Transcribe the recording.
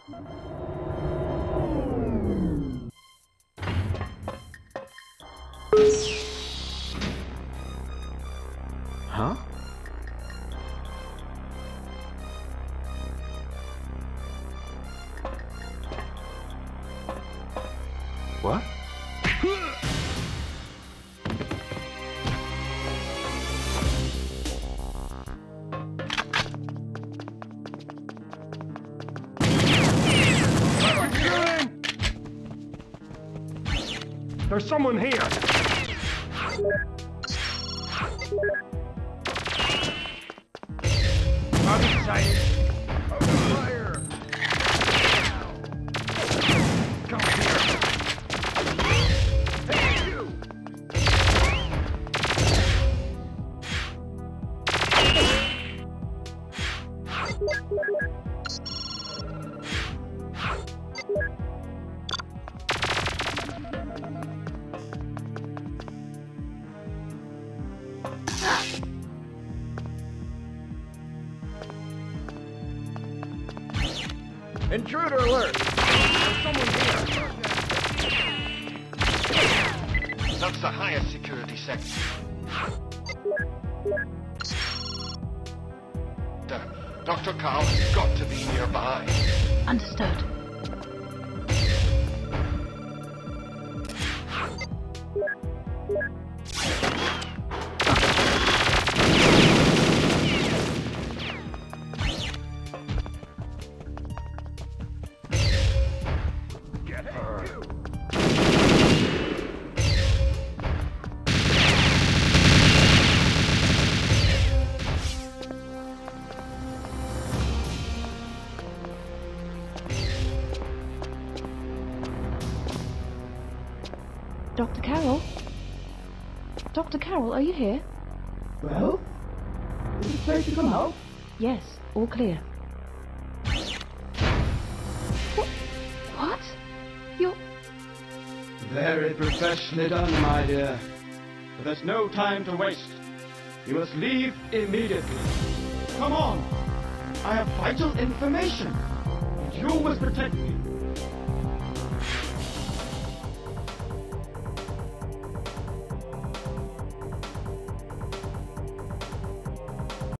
Huh? What? There's someone here! Out of sight! Open fire! Come here! Hey, you! Intruder alert! There's someone here! That's the highest security section. Dr. Carl has got to be nearby. Understood. Get her! Dr. Carroll? Dr. Carroll, are you here? Well? Is it safe to come out? Yes, all clear. What? You're... Very professionally done, my dear. But there's no time to waste. You must leave immediately. Come on! I have vital information. And you must protect me.